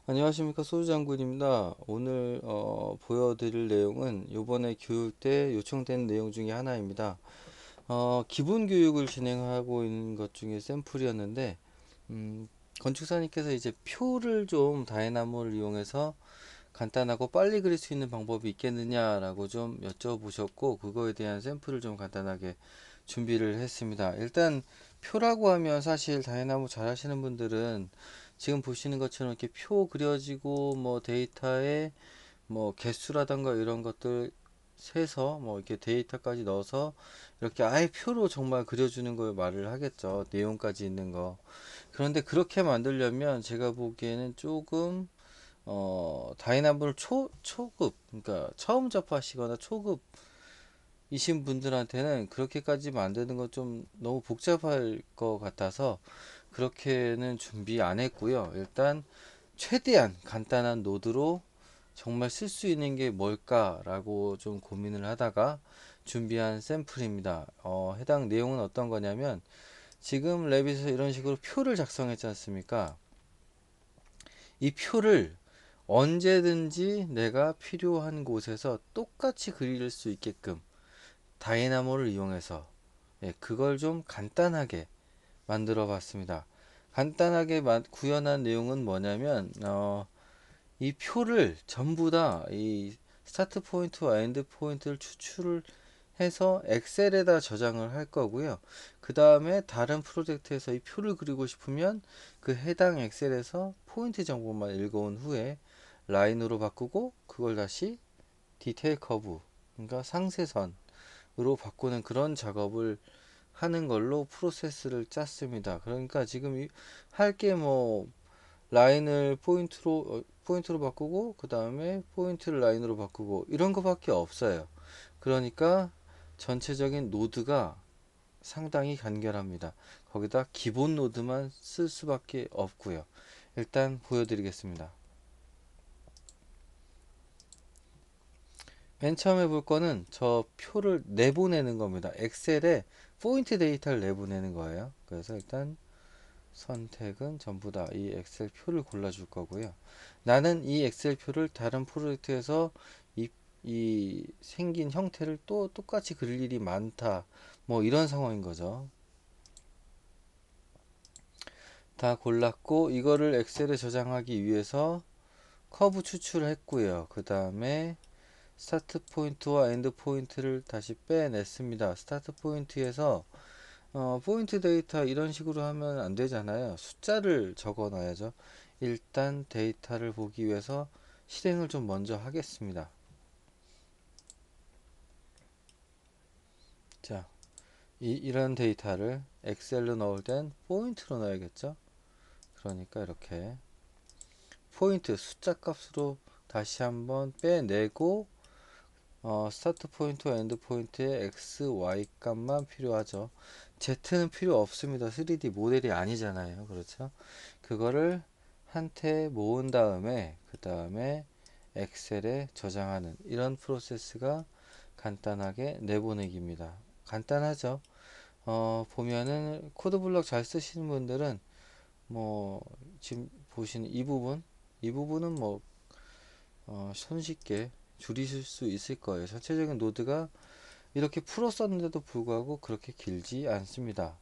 안녕하십니까, 소주장군입니다. 오늘 보여드릴 내용은 요번에 교육 때 요청된 내용 중에 하나입니다. 기본 교육을 진행하고 있는 것 중에 샘플이었는데, 음, 건축사님께서 이제 표를 좀 다이나모를 이용해서 간단하고 빨리 그릴 수 있는 방법이 있겠느냐라고 좀 여쭤보셨고, 그거에 대한 샘플을 좀 간단하게 준비를 했습니다. 일단 표라고 하면 사실 다이나모 잘 하시는 분들은 지금 보시는 것처럼 이렇게 표 그려지고 뭐 데이터에 뭐 개수라던가 이런 것들 세서 뭐 이렇게 데이터까지 넣어서 이렇게 아예 표로 정말 그려주는 걸 말을 하겠죠. 내용까지 있는 거. 그런데 그렇게 만들려면 제가 보기에는 조금 다이나모를 초급, 그러니까 처음 접하시거나 초급이신 분들한테는 그렇게까지 만드는 건 좀 너무 복잡할 것 같아서 그렇게는 준비 안 했고요. 일단 최대한 간단한 노드로 정말 쓸 수 있는 게 뭘까라고 좀 고민을 하다가 준비한 샘플입니다. 해당 내용은 어떤 거냐면 지금 랩에서 이런 식으로 표를 작성했지 않습니까? 이 표를 언제든지 내가 필요한 곳에서 똑같이 그릴 수 있게끔 다이나모를 이용해서 그걸 좀 간단하게 만들어 봤습니다. 간단하게 구현한 내용은 뭐냐면 이 표를 전부 다 이 스타트 포인트와 엔드 포인트를 추출을 해서 엑셀에다 저장을 할 거고요. 그 다음에 다른 프로젝트에서 이 표를 그리고 싶으면 그 해당 엑셀에서 포인트 정보만 읽어온 후에 라인으로 바꾸고 그걸 다시 디테일 커브, 그러니까 상세선으로 바꾸는 그런 작업을 하는 걸로 프로세스를 짰습니다. 그러니까 지금 할 게 뭐 라인을 포인트로 바꾸고 그 다음에 포인트를 라인으로 바꾸고 이런 거밖에 없어요. 그러니까 전체적인 노드가 상당히 간결합니다. 거기다 기본 노드만 쓸 수밖에 없고요. 일단 보여드리겠습니다. 맨 처음에 볼 거는 저 표를 내보내는 겁니다. 엑셀에 포인트 데이터를 내보내는 거예요. 그래서 일단 선택은 전부 다 이 엑셀 표를 골라줄 거고요. 나는 이 엑셀 표를 다른 프로젝트에서 이 생긴 형태를 또 똑같이 그릴 일이 많다. 뭐 이런 상황인 거죠. 다 골랐고 이거를 엑셀에 저장하기 위해서 커브 추출했고요. 그 다음에 스타트 포인트와 엔드 포인트를 다시 빼냈습니다. 스타트 포인트에서 포인트 데이터 이런 식으로 하면 안 되잖아요. 숫자를 적어 놔야죠. 일단 데이터를 보기 위해서 실행을 좀 먼저 하겠습니다. 자, 이런 데이터를 엑셀로 넣을 땐 포인트로 넣어야겠죠. 그러니까 이렇게 포인트 숫자 값으로 다시 한번 빼내고 스타트 포인트와 엔드 포인트의 x, y 값만 필요하죠. z는 필요 없습니다. 3D 모델이 아니잖아요. 그렇죠? 그거를 한테 모은 다음에 그 다음에 엑셀에 저장하는 이런 프로세스가 간단하게 내보내기입니다. 간단하죠. 보면은 코드블럭 잘 쓰시는 분들은 뭐 지금 보시는 이 부분은 뭐 손쉽게 줄이실 수 있을 거예요. 전체적인 노드가 이렇게 풀었었는데도 불구하고 그렇게 길지 않습니다.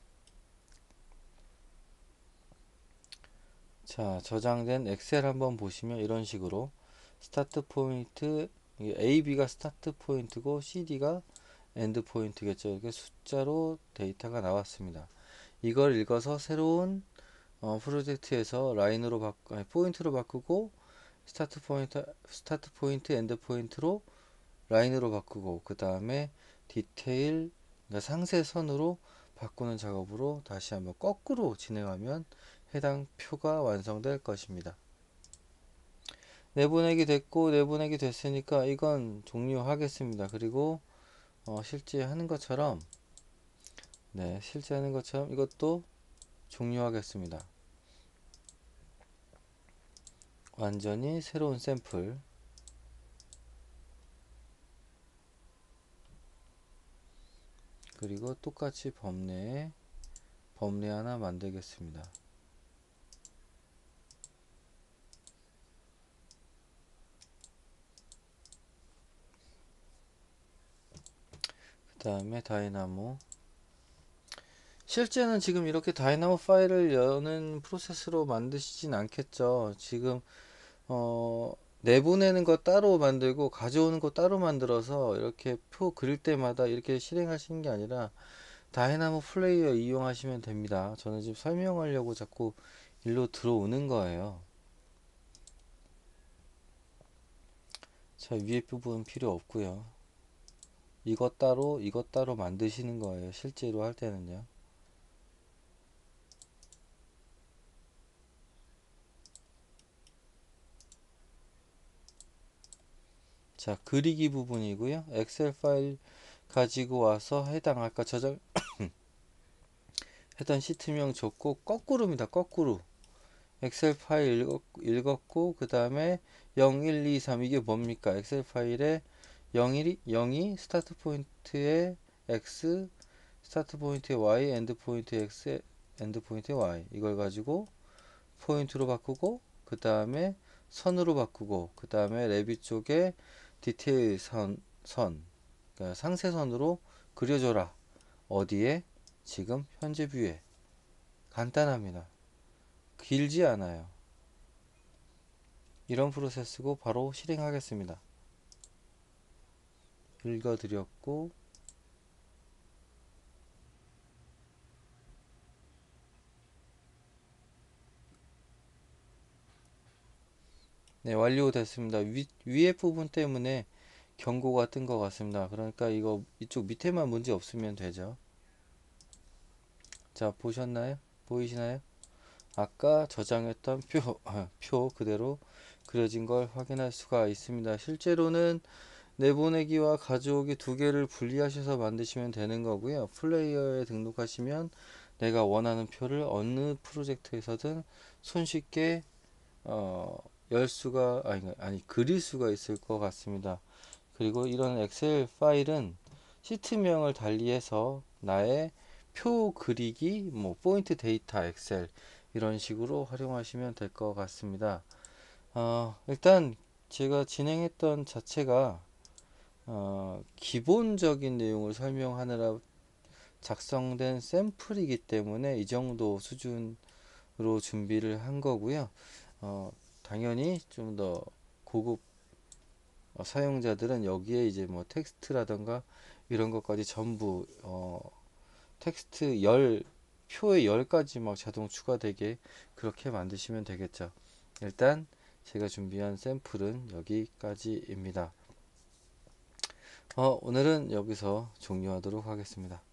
자, 저장된 엑셀 한번 보시면 이런 식으로 스타트 포인트, AB가 스타트 포인트고 CD가 엔드 포인트겠죠. 이렇게 숫자로 데이터가 나왔습니다. 이걸 읽어서 새로운 프로젝트에서 라인으로 아니, 포인트로 바꾸고 스타트 포인트, 엔드 포인트로 라인으로 바꾸고 그 다음에 디테일, 그러니까 상세선으로 바꾸는 작업으로 다시 한번 거꾸로 진행하면 해당 표가 완성될 것입니다. 내보내기 됐고 내보내기 됐으니까 이건 종료하겠습니다. 그리고 실제 하는 것처럼 실제 하는 것처럼 이것도 종료하겠습니다. 완전히 새로운 샘플. 그리고 똑같이 범례 하나 만들겠습니다. 그 다음에 다이나모. 실제는 지금 이렇게 다이나모 파일을 여는 프로세스로 만드시진 않겠죠. 지금 내보내는 거 따로 만들고 가져오는 거 따로 만들어서 이렇게 표 그릴 때마다 이렇게 실행하시는 게 아니라 다이나모 플레이어 이용하시면 됩니다. 저는 지금 설명하려고 자꾸 일로 들어오는 거예요. 자, 위에 부분 필요 없고요. 이것 따로 만드시는 거예요. 실제로 할 때는요. 자, 그리기 부분이고요. 엑셀 파일 가지고 와서 해당 아까 저장 했던 시트명 줬고 거꾸로입니다. 거꾸로. 엑셀 파일 읽었고 그 다음에 0, 1, 2, 3 이게 뭡니까? 엑셀 파일에 0이 스타트 포인트에 x, 스타트 포인트에 y, 엔드 포인트에 x, 엔드 포인트에 y 이걸 가지고 포인트로 바꾸고 그 다음에 선으로 바꾸고 그 다음에 레빗 쪽에 디테일 그러니까 상세선으로 그려줘라. 어디에? 지금 현재 뷰에. 간단합니다. 길지 않아요. 이런 프로세스고 바로 실행하겠습니다. 읽어드렸고 네, 완료됐습니다. 위에 부분 때문에 경고가 뜬 것 같습니다. 그러니까 이거 이쪽 밑에만 문제 없으면 되죠. 자, 보셨나요? 보이시나요? 아까 저장했던 표 그대로 그려진 걸 확인할 수가 있습니다. 실제로는 내보내기와 가져오기 두 개를 분리하셔서 만드시면 되는 거고요. 플레이어에 등록하시면 내가 원하는 표를 어느 프로젝트에서든 손쉽게 열 수가 아니 그릴 수가 있을 것 같습니다. 그리고 이런 엑셀 파일은 시트명을 달리해서 나의 표 그리기, 뭐 포인트 데이터 엑셀 이런 식으로 활용하시면 될 것 같습니다. 일단 제가 진행했던 자체가 기본적인 내용을 설명하느라 작성된 샘플이기 때문에 이 정도 수준으로 준비를 한 거고요. 당연히 좀 더 고급 사용자들은 여기에 이제 뭐 텍스트라던가 이런 것까지 전부 텍스트 표에 10가지 막 자동 추가되게 그렇게 만드시면 되겠죠. 일단 제가 준비한 샘플은 여기까지입니다. 오늘은 여기서 종료하도록 하겠습니다.